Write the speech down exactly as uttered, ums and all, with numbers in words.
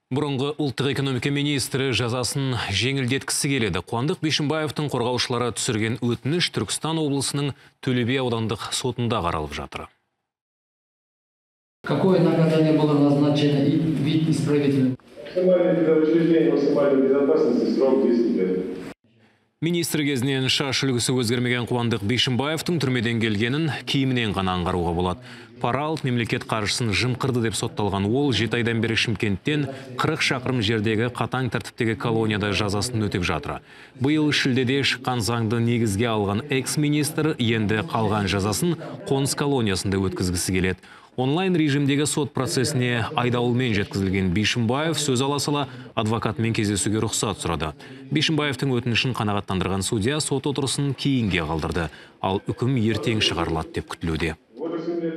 Бұрынғы ұлттық экономика министрі жазасын жеңілдеткісі келеді. Қуандық Бишімбаевтың қорғаушылары түсірген өтініш Түркістан облысының Төле би аудандық сотында қаралып жатыр. Какое наказание было назначено и вид исправительный? Максимальное для учреждения максимальной безопасности срок десять лет. Министр кезінен шаш үлгісі өзгермеген Қуандық Бишімбаевтың түрмеден келгенін киімінен ғана аңғаруға болады. Пара алып мемлекет қаржысын жымқырды деп сотталған ол жеті айдан бері Шымкенттен қырық шақырым жердегі қатаң тәртіптегі колонияда жазасын өтеп жатыр. Биыл шілдеде шыққан заңды негізге алған экс-министр енді қалған жазасын қоныс колониясында өткізгісі келеді. Онлайн режимдегі сот процесіне айдауылмен жеткізілген Бишімбаев сөз ала сала адвокатымен кездесуге рұқсат сұрады. Бишімбаевтың өтінішін қанағаттандырған судья сот отырысын кейінге қалдырды, ал үкім ертең шығарылады деп күтілуде.